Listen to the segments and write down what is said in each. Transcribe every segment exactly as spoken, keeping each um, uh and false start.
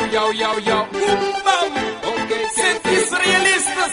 yo, yo, yo. Okay, Cientis realistas.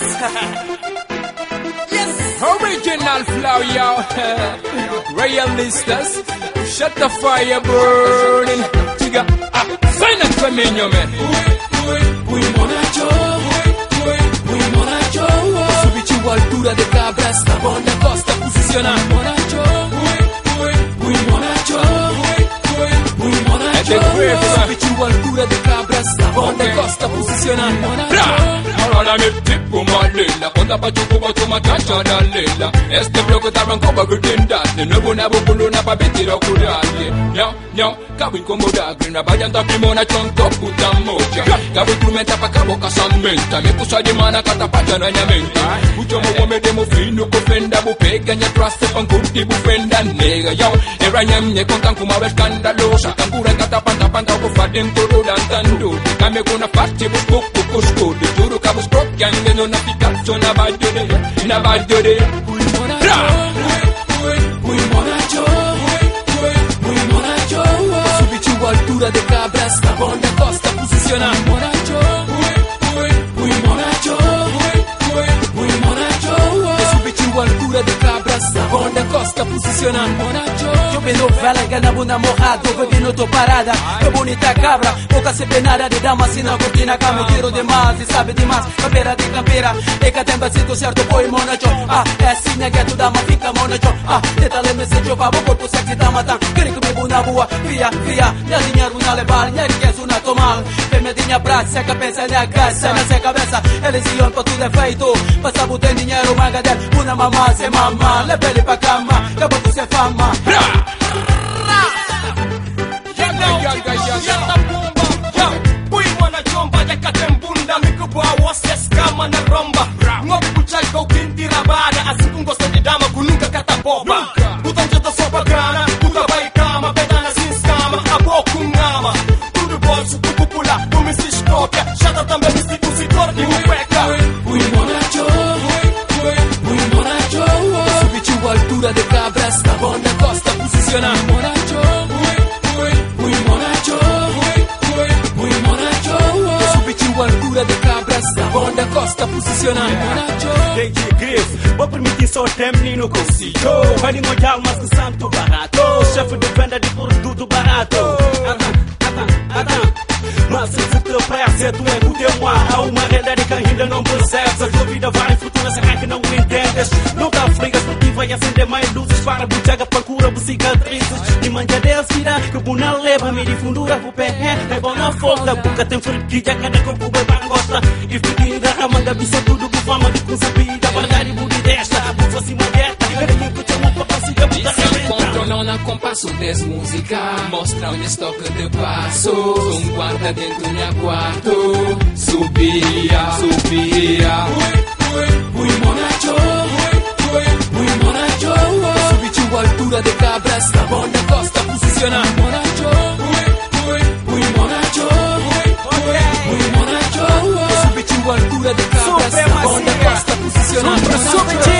Yes. Original flow, yo. Realistas. Shut the fire burning. Chiga, ah, sign up for me, yo, man. Muy monacho, muy monacho. Subitiu a altura de cabras, na banda costa posiciona. Monacho, muy monacho, muy monacho. Subitiu a altura de cabras, na banda costa posiciona. Monacho. Ahora me tipo malila, conta pa chuku pa chuma chacha dalila. Este bloco te arrancó pa gritinda, de nuevo una buculuna pa betira curarle. Nyao, nyao, kawin komodagri, na bayan ta primona chonto puta moja. Kawin instrumenta pa cabo casamenta, me pusa di mana kata pa chananyamenta. Ucho mo wame demo fino kofenda, bu pega nya traste pankurti bu fenda nega. Yao, era nyamne kontan kuma ve skandalosa, kankura kata panta panta ko faden toro dantando. Kame kuna party bu kuku kusku, di turu kabu stroke yang no na Picasso na badode, na badode. Muy monacho, muy monacho, muy monacho. Subitiu a altura de cabras, na banda costa posiciona. Monacho, muy monacho, muy monacho. Subitiu a altura de cabras, na banda costa posiciona. Monacho. Eu vi novela, ganhava namorado, bebendo tô parada. Que bonita cabra, boca se penada de dama, sina cortina, cama, tiro demais, e sabe demais. Campeira de campeira, e catemba sinto certo, foi monacho. Ah, é assim, é gato dama, fica monacho. Ah, teta le message, vabo, corpo sexy, dama, tá. Querem comigo na rua, via, via. Minha dinheiro na levar, minha riqueza na tomar. Feminha praça, seca, pensa na caça, na seca cabeça. Eles iam pra tudo é feito. Passa botando dinheiro, magadel, una mamá, se mamá. Leva ele pra cama, acabou com ser fama. Yata bomba, yo. Pui mwana chomba, yaka tembunda. Mikubwa woses kama na romba. Ngoku kuchaka ukintira bada. Asiku ngosta di dama kununga kata boba. Butan jata sopa grana, buta bai kama. Bedana sinskama, aboku ngama. Tudo bolso, kukupula, kumisi shkopya. Shata tambe misi kusitor ni uweka. Pui monacho, pui monacho. Subitiu a altura de cabras, na banda costa posiciona. Monacho. Altura de cabras, na banda costa posicionando. Desde Griff, vou permitir só ter menino consigo. Vai de molhar, mas que santo barato. Chefe de venda de produto barato. Mas se você te pressa, tu é o teu ar. Há uma realidade que ainda não percebes. A tua vida vai em futuro, será que não entendes? Não te afligas, porque vai acender mais luzes. Para a botega, procura por cicatrizes. E manja Deus virá, que o buna leva, me de fundura pro pé. É bom na folga, boca tem friquilha, cada corpo bem para gosta. E fedida, a manga bicha tudo com fama de concebida. Verdade, budi desta, por fosse mulher. Querem que eu te amo pra passear, botar controlou na compasso desse música. Mostra onde estoque de passo. Um guarda dentro minha quarto. Subia, subia. Muy monacho, muy monacho. Subitiu a altura de cabras, na banda costa posiciona. Monacho, muy monacho, muy monacho. Subitiu a altura de cabras, na banda costa posiciona.